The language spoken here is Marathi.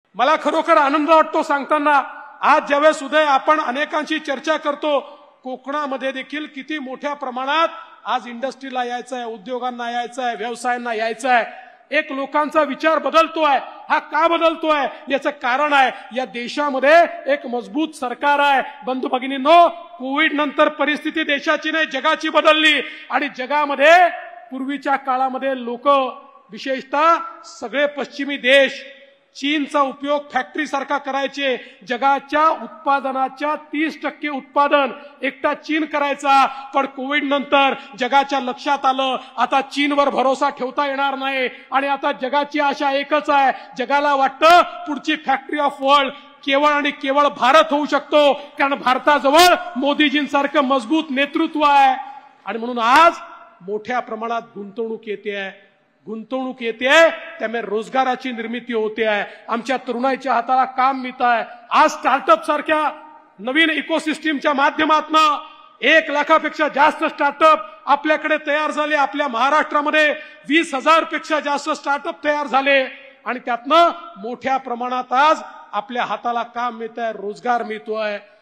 मला खरोखर आनंद वाटतो सांगताना, आज ज्यावेळेस उदय आपण अनेकांशी चर्चा करतो, कोकणामध्ये देखील किती मोठ्या प्रमाणात आज इंडस्ट्रीला यायचं आहे, उद्योगांना यायचं आहे, व्यवसायांना यायचं आहे. एक लोकांचा विचार बदलतोय. हा का बदलतोय याचं कारण आहे, या देशामध्ये एक मजबूत सरकार आहे. बंधू भगिनींनो, कोविड नंतर परिस्थिती देशाची नाही जगाची बदलली. आणि जगामध्ये पूर्वीच्या काळामध्ये लोक, विशेषतः सगळे पश्चिमी देश, चीनचा उपयोग फॅक्टरी सारखा करायचे. जगाच्या उत्पादनाच्या 30% उत्पादन एकटा चीन करायचा. पण कोविड नंतर जगाच्या लक्षात आलं, आता चीनवर भरोसा ठेवता येणार नाही. आणि आता जगाची आशा एकच आहे, जगाला वाटतं पुढची फॅक्टरी ऑफ वर्ल्ड केवळ आणि केवळ भारत होऊ शकतो, कारण भारताजवळ मोदीजींसारखं मजबूत नेतृत्व आहे. आणि म्हणून आज मोठ्या प्रमाणात गुंतवणूक येते, त्यामुळे रोजगाराची निर्मिती होते आहे. आमच्या तरुणाईच्या हाताला काम मिळत आहे. आज स्टार्टअप सारख्या नवीन इकोसिस्टीमच्या माध्यमातून 1 लाखापेक्षा जास्त स्टार्टअप आपल्याकडे तयार झाले. आपल्या महाराष्ट्रामध्ये 20,000 पेक्षा जास्त स्टार्टअप तयार झाले. आणि त्यातनं मोठ्या प्रमाणात आज आपल्या हाताला काम मिळत आहे, रोजगार मिळतोय.